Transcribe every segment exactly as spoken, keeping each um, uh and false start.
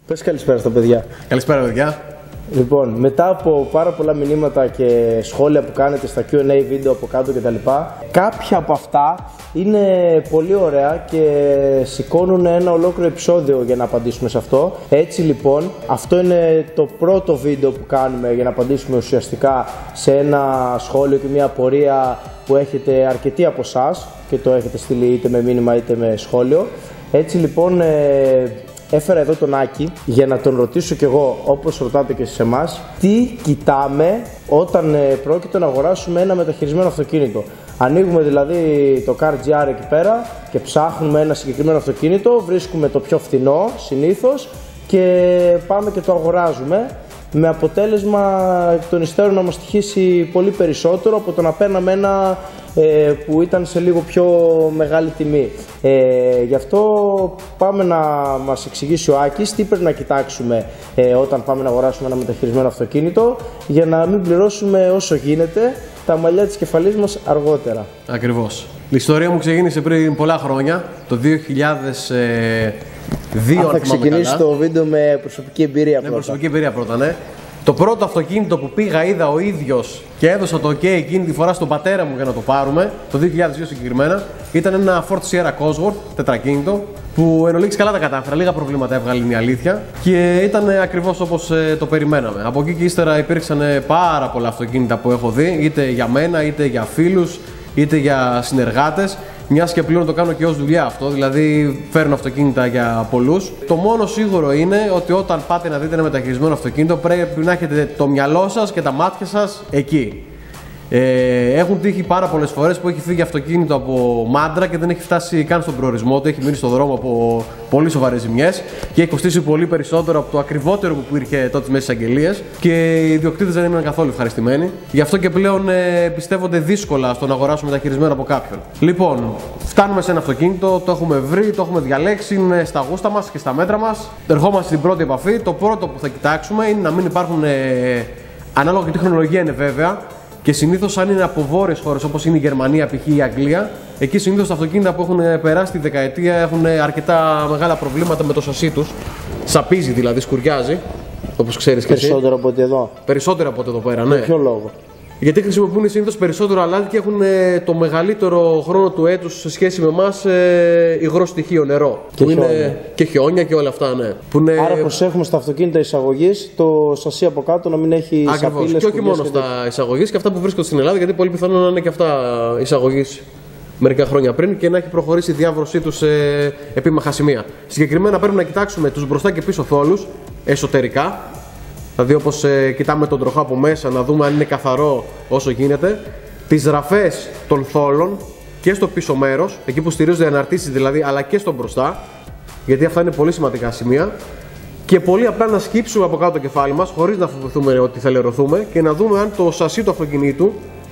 Πες καλησπέρα στα παιδιά. Καλησπέρα, παιδιά. Λοιπόν, μετά από πάρα πολλά μηνύματα και σχόλια που κάνετε στα κιου εντ έι βίντεο από κάτω κτλ., κάποια από αυτά είναι πολύ ωραία και σηκώνουν ένα ολόκληρο επεισόδιο για να απαντήσουμε σε αυτό. Έτσι λοιπόν, αυτό είναι το πρώτο βίντεο που κάνουμε για να απαντήσουμε ουσιαστικά σε ένα σχόλιο και μια απορία που έχετε αρκετοί από εσάς και το έχετε στείλει είτε με μήνυμα είτε με σχόλιο. Έτσι λοιπόν, ε, έφερα εδώ τον Άκη για να τον ρωτήσω κι εγώ, όπως ρωτάτε και σε εμάς, τι κοιτάμε όταν ε, πρόκειται να αγοράσουμε ένα μεταχειρισμένο αυτοκίνητο. Ανοίγουμε δηλαδή το Car τζι αρ εκεί πέρα και ψάχνουμε ένα συγκεκριμένο αυτοκίνητο, βρίσκουμε το πιο φθηνό συνήθως και πάμε και το αγοράζουμε, με αποτέλεσμα εκ των υστέρων να μας στοιχήσει πολύ περισσότερο από το να παίρναμε ένα ε, που ήταν σε λίγο πιο μεγάλη τιμή. Ε, γι' αυτό πάμε να μας εξηγήσει ο Άκης τι πρέπει να κοιτάξουμε ε, όταν πάμε να αγοράσουμε ένα μεταχειρισμένο αυτοκίνητο, για να μην πληρώσουμε όσο γίνεται τα μαλλιά της κεφαλής μας αργότερα. Ακριβώς. Η ιστορία μου ξεκίνησε πριν πολλά χρόνια, το δύο χιλιάδες δύο. Α, θα ξεκινήσει το βίντεο με προσωπική εμπειρία πρώτα. Με προσωπική εμπειρία πρώτα, ναι. Το πρώτο αυτοκίνητο που πήγα, είδα ο ίδιος και έδωσα το OK εκείνη τη φορά στον πατέρα μου για να το πάρουμε, το δύο χιλιάδες δύο συγκεκριμένα, ήταν ένα Ford Sierra Cosworth τετρακίνητο, που εν ολίγης καλά τα κατάφερα, λίγα προβλήματα έβγαλε, είναι η αλήθεια, και ήταν ακριβώς όπως ε, το περιμέναμε. Από εκεί και ύστερα υπήρξαν πάρα πολλά αυτοκίνητα που έχω δει, είτε για μένα, είτε για φίλους, είτε για συνεργάτες. Μιας και πλέον το κάνω και ως δουλειά αυτό, δηλαδή φέρνω αυτοκίνητα για πολλούς. Το μόνο σίγουρο είναι ότι όταν πάτε να δείτε ένα μεταχειρισμένο αυτοκίνητο, πρέπει να έχετε το μυαλό σας και τα μάτια σας εκεί. Ε, έχουν τύχει πάρα πολλές φορές που έχει φύγει αυτοκίνητο από μάντρα και δεν έχει φτάσει καν στον προορισμό του, έχει μείνει στον δρόμο από πολύ σοβαρές ζημιές και έχει κοστίσει πολύ περισσότερο από το ακριβότερο που υπήρχε τότε μέσα στις αγγελίες, και οι ιδιοκτήτες δεν έμειναν καθόλου ευχαριστημένοι. Γι' αυτό και πλέον ε, πιστεύονται δύσκολα στο να αγοράσουμε μεταχειρισμένο από κάποιον. Λοιπόν, φτάνουμε σε ένα αυτοκίνητο, το έχουμε βρει, το έχουμε διαλέξει, είναι στα γούστα μας και στα μέτρα μας. Ερχόμαστε στην πρώτη επαφή. Το πρώτο που θα κοιτάξουμε είναι να μην υπάρχουν, ε, ανάλογα και τι χρονολογία είναι βέβαια. Και συνήθως, αν είναι από βόρειες χώρες όπως είναι η Γερμανία, π.χ. η Αγγλία, εκεί συνήθως τα αυτοκίνητα που έχουν περάσει τη δεκαετία έχουν αρκετά μεγάλα προβλήματα με το σασί τους. Σαπίζει δηλαδή, σκουριάζει, όπως ξέρεις και εσύ. Περισσότερο από ότι εδώ. Περισσότερο από ότι εδώ πέρα, ναι. Για ποιο λόγο? Γιατί χρησιμοποιούν συνήθως περισσότερο αλάτι και έχουν το μεγαλύτερο χρόνο του έτους σε σχέση με εμάς ε, υγρό στοιχείο, νερό. Και που χιόνια. Είναι, και χιόνια και όλα αυτά, ναι. Που είναι... Άρα προσέχουμε στα αυτοκίνητα εισαγωγής το σασί από κάτω να μην έχει Ακριβώς. σαπίλες. Και όχι μόνο στα εισαγωγής και αυτά που βρίσκονται στην Ελλάδα, γιατί πολύ πιθανό να είναι και αυτά εισαγωγής μερικά χρόνια πριν και να έχει προχωρήσει η διάβρωσή του σε επίμαχα σημεία. Συγκεκριμένα πρέπει να κοιτάξουμε τους μπροστά και πίσω θόλους εσωτερικά. Δηλαδή, όπως ε, κοιτάμε τον τροχό από μέσα, να δούμε αν είναι καθαρό όσο γίνεται. Τις ραφές των θόλων και στο πίσω μέρος, εκεί που στηρίζονται οι αναρτήσεις δηλαδή, αλλά και στο μπροστά, γιατί αυτά είναι πολύ σημαντικά σημεία. Και πολύ απλά να σκύψουμε από κάτω το κεφάλι μας, χωρίς να φοβηθούμε ότι θα λερωθούμε, και να δούμε αν το σασί του αυτοκινήτου,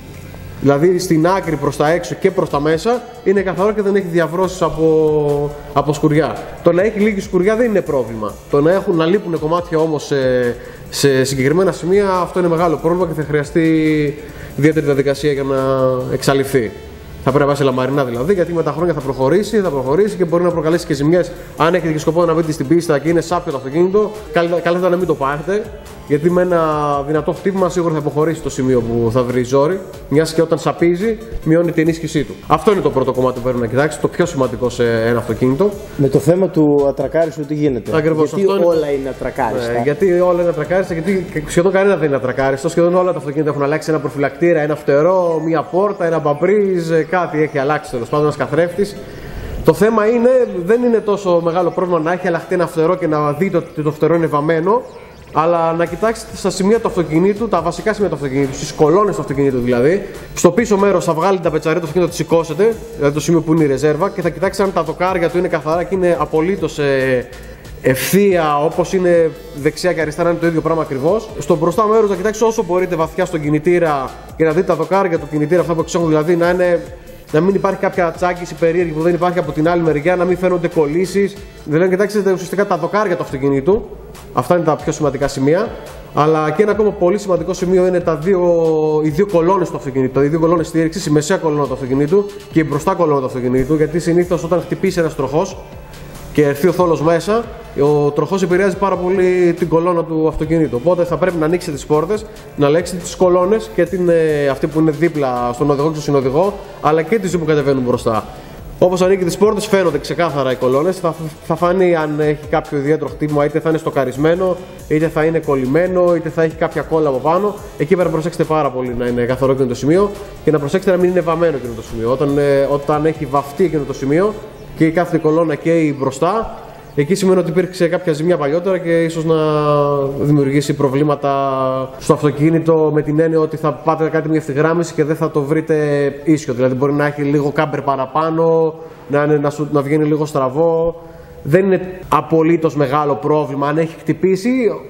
δηλαδή στην άκρη προς τα έξω και προς τα μέσα, είναι καθαρό και δεν έχει διαβρώσεις από, από σκουριά. Το να έχει λίγη σκουριά δεν είναι πρόβλημα. Το να, έχουν, να λείπουν κομμάτια όμως σε, σε συγκεκριμένα σημεία, αυτό είναι μεγάλο πρόβλημα και θα χρειαστεί ιδιαίτερη διαδικασία για να εξαλειφθεί. Θα πρέπει να πάει σε λαμαρινά δηλαδή, γιατί με τα χρόνια θα προχωρήσει, θα προχωρήσει και μπορεί να προκαλέσει και ζημιές. Αν έχετε και σκοπό να μπείτε στην πίστα και είναι σάπιο το αυτοκίνητο, καλύτερα να μην το πάρετε. Γιατί με ένα δυνατό χτύπημα σίγουρα θα υποχωρήσει το σημείο που θα βρει ζόρι, μιας και όταν σαπίζει μειώνει την ενίσχυσή του. Αυτό είναι το πρώτο κομμάτι που πρέπει να κοιτάξει, το πιο σημαντικό σε ένα αυτοκίνητο. Με το θέμα του ατρακάριστου τι γίνεται? Ακριβώς, γιατί αυτό όλα είναι... είναι ατρακάριστα. Ε, γιατί όλα είναι ατρακάριστα, γιατί σχεδόν κανένα δεν είναι ατρακάριστο. Σχεδόν όλα τα αυτοκίνητα έχουν αλλάξει ένα προφυλακτήρα, ένα φτερό, μία πόρτα, ένα μπαμπρίζ, κάτι έχει αλλάξει τέλος πάντων, ένας καθρέφτης. Το θέμα είναι, δεν είναι τόσο μεγάλο πρόβλημα να έχει αλλάχτεί ένα φτερό και να δείτε ότι το φτερό είναι βαμμένο, αλλά να κοιτάξετε στα σημεία του αυτοκινήτου, τα βασικά σημεία του αυτοκινήτου, στις κολόνες του αυτοκινήτου δηλαδή. Στο πίσω μέρος θα βγάλετε τα πετσαρία του αυτοκινήτου, θα τη σηκώσετε, δηλαδή το σημείο που είναι η ρεζέρβα, και θα κοιτάξετε αν τα δοκάρια του είναι καθαρά και είναι απολύτως ε, ευθεία, όπως είναι δεξιά και αριστερά, είναι το ίδιο πράγμα ακριβώς. Στο μπροστά μέρος θα κοιτάξετε όσο μπορείτε βαθιά στον κινητήρα για να δείτε τα δοκάρια του κινητήρα, αυτά που εξέχουν δηλαδή, να είναι. Να μην υπάρχει κάποια τσάκιση περίεργη που δεν υπάρχει από την άλλη μεριά, να μην φαίνονται κολλήσεις. Δηλαδή, κοιτάξτε ουσιαστικά τα δοκάρια του αυτοκινήτου. Αυτά είναι τα πιο σημαντικά σημεία. Αλλά και ένα ακόμα πολύ σημαντικό σημείο είναι τα δύο, οι δύο κολόνες του αυτοκινήτου. Οι δύο κολόνες στήριξης, η μεσαία κολόνα του αυτοκινήτου και η μπροστά κολόνα του αυτοκινήτου. Γιατί συνήθως όταν χτυπήσει ένας τροχός και έρθει ο θόλος μέσα, ο τροχός επηρεάζει πάρα πολύ την κολόνα του αυτοκινήτου. Οπότε θα πρέπει να ανοίξετε τις πόρτες, να ελέγξετε τις κολόνες και την, ε, αυτή που είναι δίπλα στον οδηγό και στον συνοδηγό, αλλά και τις που κατεβαίνουν μπροστά. Όπως ανοίγει τις πόρτες, φαίνονται ξεκάθαρα οι κολόνες. Θα, θα φανεί αν έχει κάποιο ιδιαίτερο χτύπημα, είτε θα είναι στοκαρισμένο, είτε θα είναι κολλημένο, είτε θα έχει κάποια κόλλα από πάνω. Εκεί πρέπει να προσέξετε πάρα πολύ να είναι καθαρό εκείνο το σημείο και να προσέξετε να μην είναι βαμμένο εκείνο το σημείο. Όταν, ε, όταν έχει βαφτεί εκείνο το σημείο και η κάθε κολόνα και η μπροστά, εκεί σημαίνει ότι υπήρξε κάποια ζημιά παλιότερα και ίσως να δημιουργήσει προβλήματα στο αυτοκίνητο, με την έννοια ότι θα πάτε κάτι μια ευθυγράμμιση και δεν θα το βρείτε ίσιο. Δηλαδή μπορεί να έχει λίγο κάμπερ παραπάνω, να, είναι, να, σου, να βγαίνει λίγο στραβό. Δεν είναι απολύτως μεγάλο πρόβλημα αν έχει χτυπήσει,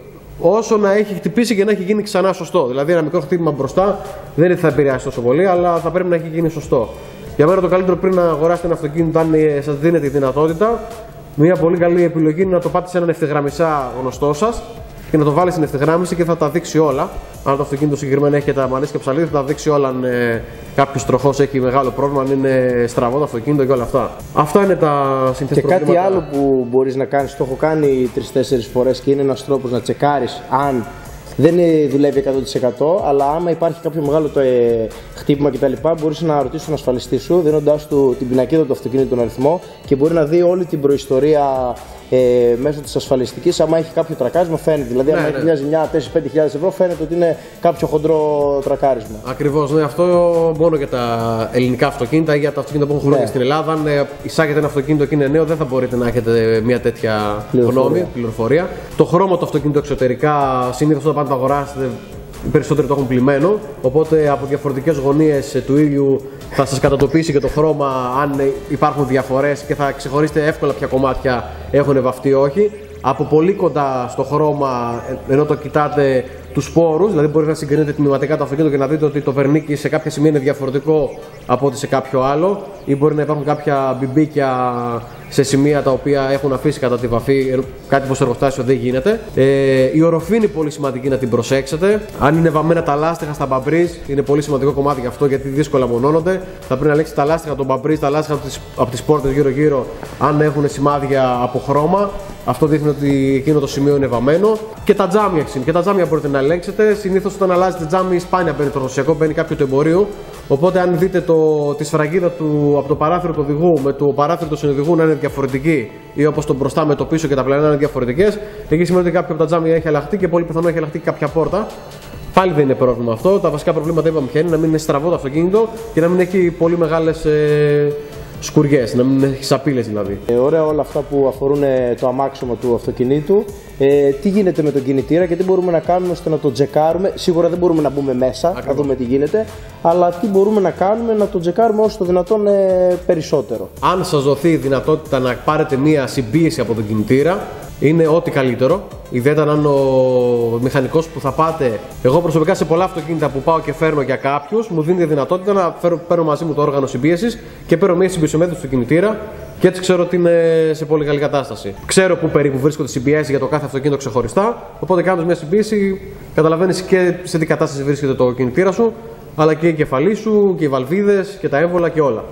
όσο να έχει χτυπήσει και να έχει γίνει ξανά σωστό. Δηλαδή ένα μικρό χτύπημα μπροστά δεν θα επηρεάσει τόσο πολύ, αλλά θα πρέπει να έχει γίνει σωστό. Για μένα το καλύτερο πριν να αγοράσετε ένα αυτοκίνητο, αν σας δίνεται η δυνατότητα, μια πολύ καλή επιλογή είναι να το πάτε σε έναν ευθυγραμμισά γνωστό σας και να το βάλει στην ευθυγράμμιση και θα τα δείξει όλα. Αν το αυτοκίνητο συγκεκριμένα έχει τα μανίσκια ψαλίδι, θα τα δείξει όλα. Αν ε, κάποιο τροχός έχει μεγάλο πρόβλημα, αν είναι στραβό το αυτοκίνητο και όλα αυτά. Αυτά είναι τα συνθετικά. Και κάτι άλλο που μπορείς να κάνεις, το έχω κάνει τρεις-τέσσερις φορές και είναι ένας τρόπος να τσεκάρεις αν δεν δουλεύει εκατό τοις εκατό, αλλά άμα υπάρχει κάποιο μεγάλο το, ε, χτύπημα κτλ., μπορείς να ρωτήσεις τον ασφαλιστή σου, δίνοντάς του την πινακίδα του αυτοκίνητου, τον αριθμό, και μπορεί να δει όλη την προϊστορία ε, μέσω της ασφαλιστικής. Άμα έχει κάποιο τρακάρισμα, φαίνεται. Δηλαδή, ναι, άμα ναι. έχει μια ζημιά τέσσερα με πέντε χιλιάδες ευρώ, φαίνεται ότι είναι κάποιο χοντρό τρακάρισμα. Ακριβώς, ναι, αυτό μόνο για τα ελληνικά αυτοκίνητα ή για τα αυτοκίνητα που έχουν χρόνια ναι. στην Ελλάδα. Αν ε, εισάγετε ένα αυτοκίνητο και είναι νέο, δεν θα μπορείτε να έχετε μια τέτοια πληροφορία. γνώμη, πληροφορία. Το χρώμα του αυτοκίνητου εξωτερικά, συνήθως όταν πάτε να αγοράσετε, οι περισσότεροι το έχουν πλημμένο, οπότε από διαφορετικές γωνίες του ήλιου θα σας κατατοπίσει και το χρώμα αν υπάρχουν διαφορές και θα ξεχωρίσετε εύκολα ποια κομμάτια έχουν βαφτεί ή όχι. Από πολύ κοντά στο χρώμα, ενώ το κοιτάτε τους σπόρους, δηλαδή μπορείτε να συγκρίνετε τμηματικά το αυτοκίνητο και να δείτε ότι το βερνίκι σε κάποια σημεία είναι διαφορετικό από ότι σε κάποιο άλλο, ή μπορεί να υπάρχουν κάποια μπιμπίκια σε σημεία τα οποία έχουν αφήσει κατά τη βαφή, κάτι που στο εργοστάσιο δεν γίνεται. Ε, η οροφή είναι πολύ σημαντική να την προσέξετε. Αν είναι βαμμένα τα λάστιχα στα μπαμπρίζ, είναι πολύ σημαντικό κομμάτι γι' αυτό, γιατί δύσκολα μονώνονται. Θα πρέπει να ελέγξετε τα λάστιχα των μπαμπρίζ, τα λάστιχα από τις πόρτες γύρω-γύρω, αν έχουν σημάδια από χρώμα. Αυτό δείχνει ότι εκείνο το σημείο είναι βαμμένο. Και τα τζάμια, και τα τζάμια μπορείτε να ελέγξετε. Συνήθως όταν αλλάζετε τζάμι, σπάνια μπαίνει το ρωσιακό, μπαίνει κάποιο του εμπορίου. Οπότε, αν δείτε το, τη σφραγίδα του από το παράθυρο του οδηγού με το παράθυρο του συνοδηγού να είναι διαφορετική, ή όπως το μπροστά με το πίσω και τα πλανά να είναι διαφορετικές, εκεί σημαίνει ότι κάποιο από τα τζάμια έχει αλλάχτεί και πολύ πιθανό έχει αλλάχτεί και κάποια πόρτα. Πάλι δεν είναι πρόβλημα αυτό. Τα βασικά προβλήματα είπαμε ποια είναι: να μην είναι στραβό το αυτοκίνητο και να μην έχει πολύ μεγάλες ε, σκουριές, να μην έχει σαπίλες δηλαδή. Ε, ωραία όλα αυτά που αφορούν το αμάξωμα του αυτοκινήτου. Ε, τι γίνεται με τον κινητήρα και τι μπορούμε να κάνουμε ώστε να το τσεκάρουμε. Σίγουρα δεν μπορούμε να μπούμε μέσα, Ακριβώς. να δούμε τι γίνεται, αλλά τι μπορούμε να κάνουμε να το τσεκάρουμε όσο το δυνατόν ε, περισσότερο. Αν σας δοθεί η δυνατότητα να πάρετε μία συμπίεση από τον κινητήρα, είναι ό,τι καλύτερο. Ιδιαίτερα αν ο μηχανικός που θα πάτε, εγώ προσωπικά σε πολλά αυτοκίνητα που πάω και φέρνω για κάποιους, μου δίνει τη δυνατότητα να φέρω, παίρνω μαζί μου το όργανο συμπίεσης και παίρνω μία συμπιεσομέτρηση του κινητήρα και έτσι ξέρω ότι είναι σε πολύ καλή κατάσταση. Ξέρω πού περίπου βρίσκονται συμπιέσεις για το κάθε αυτοκίνητο ξεχωριστά. Οπότε κάνοντας μια συμπίεση, καταλαβαίνεις και σε τι κατάσταση βρίσκεται το κινητήρα σου, αλλά και η κεφαλή σου και οι βαλβίδες και τα έμβολα και όλα.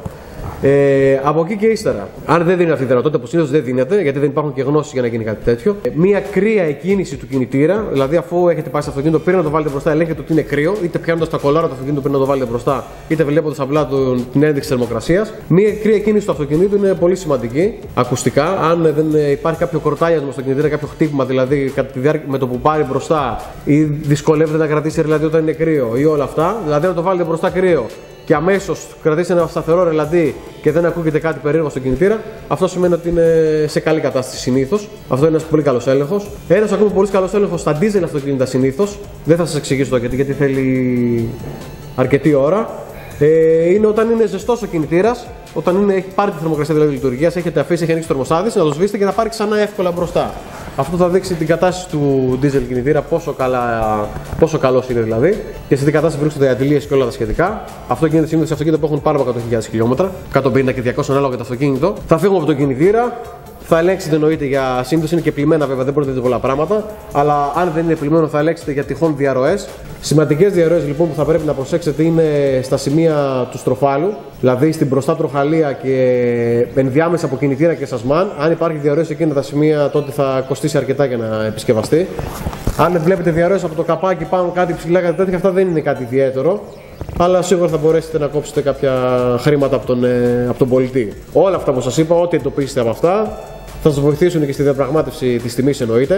Ε, από εκεί και ύστερα, αν δεν δίνει αυτή τη δυνατότητα, που συνήθως δεν δίνεται, γιατί δεν υπάρχουν και γνώσεις για να γίνει κάτι τέτοιο, μία κρύα εκκίνηση του κινητήρα, δηλαδή αφού έχετε πάει στο αυτοκίνητο, πριν να το βάλετε μπροστά, ελέγχετε ότι είναι κρύο, είτε πιάνοντας τα κολάρα του αυτοκίνητου πριν να το βάλετε μπροστά, είτε βλέποντας απλά την ένδειξη θερμοκρασίας. Μία κρύα εκκίνηση του αυτοκινήτου είναι πολύ σημαντική ακουστικά. Αν δεν υπάρχει κάποιο κορτάλιασμα στο κινητήρα, κάποιο χτύπημα δηλαδή κατά τη διάρκεια με το που πάρει μπροστά, ή δυσκολεύεται να κρατήσει δηλαδή όταν είναι κρύο, ή όλα αυτά, δηλαδή να το βάλετε μπροστά κρύο και αμέσως κρατήσει ένα σταθερό ρελαντί και δεν ακούγεται κάτι περίεργο στον κινητήρα, αυτό σημαίνει ότι είναι σε καλή κατάσταση συνήθως. Αυτό είναι ένας πολύ καλός έλεγχος. Ένας ακόμα πολύ καλός έλεγχος στα diesel αυτοκίνητα συνήθως, δεν θα σας εξηγήσω το γιατί, γιατί θέλει αρκετή ώρα. Ε, είναι όταν είναι ζεστός ο κινητήρας, όταν είναι, έχει πάρει τη θερμοκρασία δηλαδή λειτουργίας, έχετε αφήσει, έχει ανοίξει το θερμοστάτη, να το σβήσετε και να πάρει ξανά εύκολα μπροστά. Αυτό θα δείξει την κατάσταση του diesel κινητήρα, πόσο, καλά, πόσο καλός είναι δηλαδή και σε τι κατάσταση βρίσκονται οι αντιλίες και όλα τα σχετικά. Αυτό γίνεται συνήθως σε αυτοκίνητα που έχουν πάνω από εκατό χιλιάδες χιλιόμετρα, εκατόν πενήντα και διακόσια ανάλογα για το αυτοκίνητο. Θα φύγουμε από τον κινητήρα, Θα ελέγξετε εννοείται για συνήθως είναι και πλημμένα βέβαια, δεν μπορείτε να δείτε πολλά πράγματα. Αλλά αν δεν είναι πλημμένο, θα ελέγξετε για τυχόν διαρροές. Σημαντικές διαρροές λοιπόν που θα πρέπει να προσέξετε είναι στα σημεία του στροφάλου, δηλαδή στην μπροστά τροχαλία και ενδιάμεσα από κινητήρα και σασμάν. Αν υπάρχει διαρροές σε εκείνα τα σημεία, τότε θα κοστίσει αρκετά για να επισκευαστεί. Αν βλέπετε διαρροές από το καπάκι πάνω κάτι ψηλά, κάτι τέτοια, αυτά δεν είναι κάτι ιδιαίτερο. Αλλά σίγουρα θα μπορέσετε να κόψετε κάποια χρήματα από τον, ε, από τον πολιτή. Όλα αυτά που σας είπα, ό,τι εντοπίσετε από αυτά, θα σας βοηθήσουν και στη διαπραγμάτευση της τιμής εννοείται.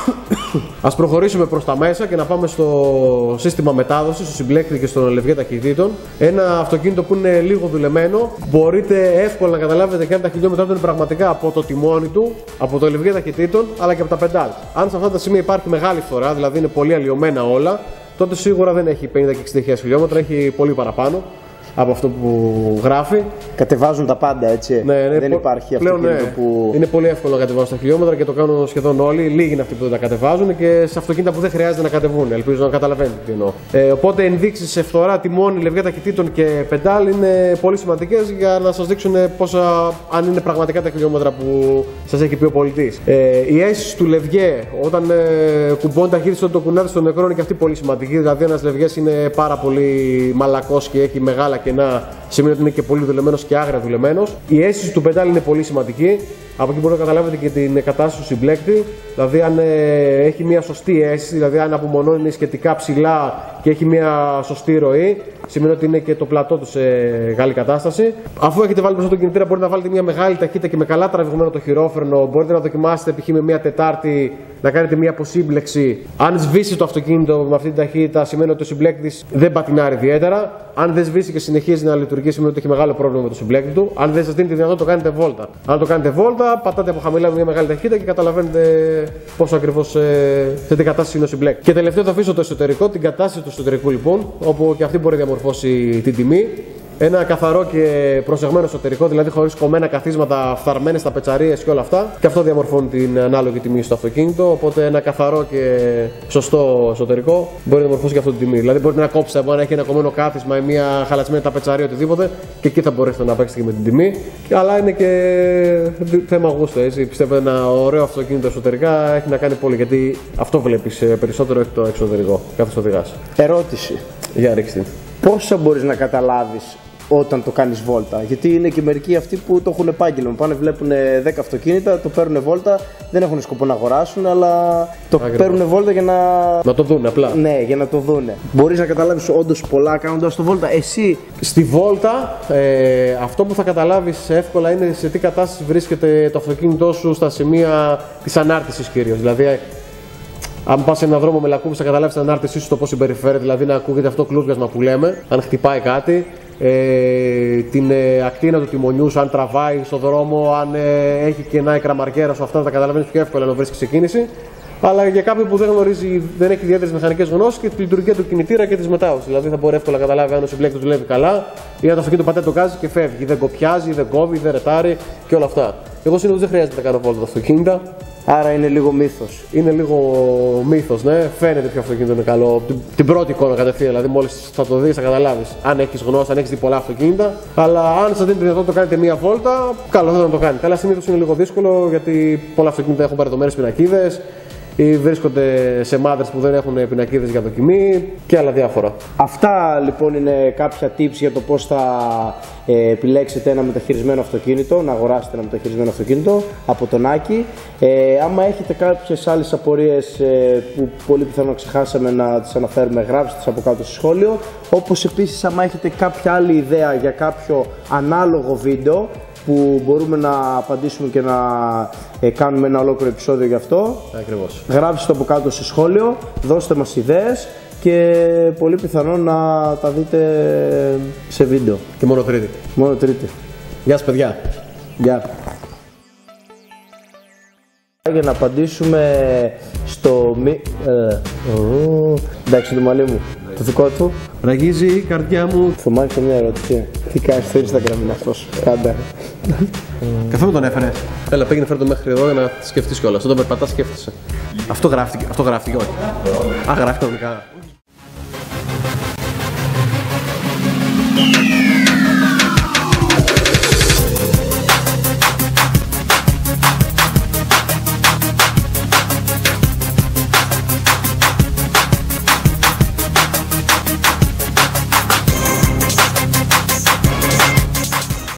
Ας προχωρήσουμε προς τα μέσα και να πάμε στο σύστημα μετάδοσης, στο συμπλέκτη και στον λευγέ ταχυτήτων. Ένα αυτοκίνητο που είναι λίγο δουλεμένο, μπορείτε εύκολα να καταλάβετε και αν τα χιλιόμετρά του είναι πραγματικά από το τιμόνι του, από το λευγέ ταχυτήτων, αλλά και από τα πεντάλ. Αν σε αυτά τα σημεία υπάρχει μεγάλη φθορά, δηλαδή είναι πολύ αλλοιωμένα όλα, τότε σίγουρα δεν έχει πενήντα και εξήντα χιλιάδες χιλιόμετρα, έχει πολύ παραπάνω από αυτό που γράφει. Κατεβάζουν τα πάντα, έτσι. Ναι, ναι, δεν πο... υπάρχει πλέον, αυτοκίνητο ναι, που. Είναι πολύ εύκολο να κατεβάσουν τα χιλιόμετρα και το κάνουν σχεδόν όλοι. Λίγοι είναι αυτοί που δεν τα κατεβάζουν και σε αυτοκίνητα που δεν χρειάζεται να κατεβούν. Ελπίζω να καταλαβαίνετε τι εννοώ. Ε, οπότε ενδείξεις σε φθορά, τιμόνι, λευγέ ταχυτήτων και πεντάλ είναι πολύ σημαντικές για να σας δείξουν πόσα, αν είναι πραγματικά τα χιλιόμετρα που σας έχει πει ο πολιτής. Ε, η αίσθηση του λευγέ, όταν ε, κουμπώνει ταχύτητα το κουνάδι στο νεκρό, είναι και αυτή πολύ σημαντική. Δηλαδή, ένας λευγές είναι πάρα πολύ μαλακός και έχει μεγάλα κενά. Σημαίνει ότι είναι και πολύ δουλεμένος και άγρια δουλεμένος. Η αίσθηση του πεντάλ είναι πολύ σημαντική. Από εκεί μπορείτε να καταλάβετε και την κατάσταση του συμπλέκτη. Δηλαδή, αν ε, έχει μια σωστή αίσθηση, δηλαδή αν απομονώνει σχετικά ψηλά και έχει μια σωστή ροή, σημαίνει ότι είναι και το πλατό του σε καλή κατάσταση. Αφού έχετε βάλει μπροστά τον κινητήρα, μπορείτε να βάλετε μια μεγάλη ταχύτητα και με καλά τραβηγμένο το χειρόφρενο. Μπορείτε να δοκιμάσετε π.χ. με μια Τετάρτη να κάνετε μια αποσύμπλεξη. Αν σβήσει το αυτοκίνητο με αυτή την ταχύτητα, σημαίνει ότι ο συμπλέκτης δεν πατινάρει ιδιαίτερα. Αν δεν σβήσει και συνεχίζει να λειτουργεί, σημαίνει ότι έχει μεγάλο πρόβλημα με το συμπλέκτη του. Αν δεν σας δίνει τη δυνατότητα, το κάνετε βόλτα. Αν το κάνετε βόλτα, πατάτε από χαμηλά με μια μεγάλη ταχύτητα και καταλαβαίνετε πόσο ακριβώς ε, σε τι κατάσταση είναι ο συμπλέκτης. Και τελευταίο θα αφήσω το εσωτερικό, την κατάσταση του εσωτερικού λοιπόν, όπου και αυτή μπορεί να διαμορφώσει την τιμή. Ένα καθαρό και προσεγμένο εσωτερικό, δηλαδή χωρίς κομμένα καθίσματα, φθαρμένες ταπετσαρίες και όλα αυτά. Και αυτό διαμορφώνει την ανάλογη τιμή στο αυτοκίνητο. Οπότε ένα καθαρό και σωστό εσωτερικό μπορεί να διαμορφώσει και αυτό την τιμή. Δηλαδή μπορείτε να κόψετε από ένα έχει ένα κομμένο κάθισμα ή μια χαλασμένη ταπετσαρία οτιδήποτε και εκεί θα μπορέσετε να παίξετε και με την τιμή. Αλλά είναι και θέμα γούστο, έτσι. Πιστεύω ένα ωραίο αυτοκίνητο εσωτερικά έχει να κάνει πολύ γιατί αυτό βλέπεις περισσότερο, όχι το εξωτερικό. Κάθε οδηγάς. Ερώτηση. Για ρίξτε. Πόσα μπορείς να καταλάβεις όταν το κάνεις βόλτα? Γιατί είναι και μερικοί αυτοί που το έχουν επάγγελμα. Πάνε, βλέπουν δέκα αυτοκίνητα, το παίρνουν βόλτα, δεν έχουν σκοπό να αγοράσουν, αλλά το παίρνουν βόλτα για να. Να το δουν απλά. Ναι, για να το δούνε. Μπορείς να καταλάβεις όντως πολλά κάνοντας το βόλτα. Εσύ. Στη βόλτα, ε, αυτό που θα καταλάβεις εύκολα είναι σε τι κατάσταση βρίσκεται το αυτοκίνητό σου στα σημεία της ανάρτησης κυρίως. Δηλαδή, αν πας σε έναν δρόμο με λακκούβες, θα καταλάβεις την ανάρτησή σου το πώς συμπεριφέρεται, δηλαδή να ακούγεται αυτό κλούβιασμα που λέμε, αν χτυπάει κάτι, ε, την ε, ακτίνα του τιμονιού σου, αν τραβάει στον δρόμο, αν ε, έχει κενά η κραμαρκέρα σου, αυτά θα τα καταλαβαίνεις πιο εύκολα να βρίσκεις σε κίνηση. Αλλά για κάποιον που δεν γνωρίζει, δεν έχει ιδιαίτερες μηχανικές γνώσεις και τη λειτουργία του κινητήρα και της μετάδοσης. Δηλαδή θα μπορεί εύκολα να καταλάβει αν ο συμπλέκτης δουλεύει καλά ή αν το αυτοκίνητο πατάει το γκάζι και φεύγει, δεν κοπιάζει, δεν κόβει, δεν ρετάρει και όλα αυτά. Εγώ συνήθως δεν χρειάζεται να κάνω βόλτα τα αυτοκίνητα. Άρα είναι λίγο μύθος. Είναι λίγο μύθος, ναι. Φαίνεται ποιο αυτοκίνητο είναι καλό. Την, την πρώτη εικόνα κατευθείαν, δηλαδή μόλις θα το δεις θα καταλάβεις. Αν έχεις γνώση, αν έχεις δει πολλά αυτοκίνητα. Αλλά αν σας δίνει τη δυνατότητα να κάνετε μία βόλτα, καλό θα να το κάνετε. Αλλά συνήθως είναι λίγο δύσκολο γιατί πολλά αυτοκίνητα έχουν παρεδομένες πινακίδες ή βρίσκονται σε μάδες που δεν έχουν πινακίδες για δοκιμή και άλλα διάφορα. Αυτά λοιπόν είναι κάποια tips για το πώς θα ε, επιλέξετε ένα μεταχειρισμένο αυτοκίνητο, να αγοράσετε ένα μεταχειρισμένο αυτοκίνητο από τον Άκη. Ε, άμα έχετε κάποιες άλλες απορίες ε, που πολύ πιθανόν ξεχάσαμε να τις αναφέρουμε, γράψτε τις από κάτω στο σχόλιο. Όπως επίσης άμα έχετε κάποια άλλη ιδέα για κάποιο ανάλογο βίντεο που μπορούμε να απαντήσουμε και να ε, κάνουμε ένα ολόκληρο επεισόδιο γι' αυτό. Ακριβώς. Γράψτε το από κάτω στο σχόλιο, δώστε μας ιδέες και πολύ πιθανόν να τα δείτε σε βίντεο. Και μόνο Τρίτη. Μόνο Τρίτη. Γεια σας παιδιά. Γεια. Για να απαντήσουμε στο μη... Ε, ο, εντάξει, το μαλλί μου. Το δικό του. Ραγίζει η καρδιά μου. Θωμάκη μια ερώτηση. Τι κάνεις στο Instagram είναι αυτός? Κάντα. Καθόλου τον έφερε. Έλα, πήγαινε φέρε το μέχρι εδώ για να σκεφτείς κιόλας. Όταν περπατάς σκέφτεσαι. Αυτό γράφτηκε, αυτό γράφτηκε όχι. Α, γράφτηκε κανονικά.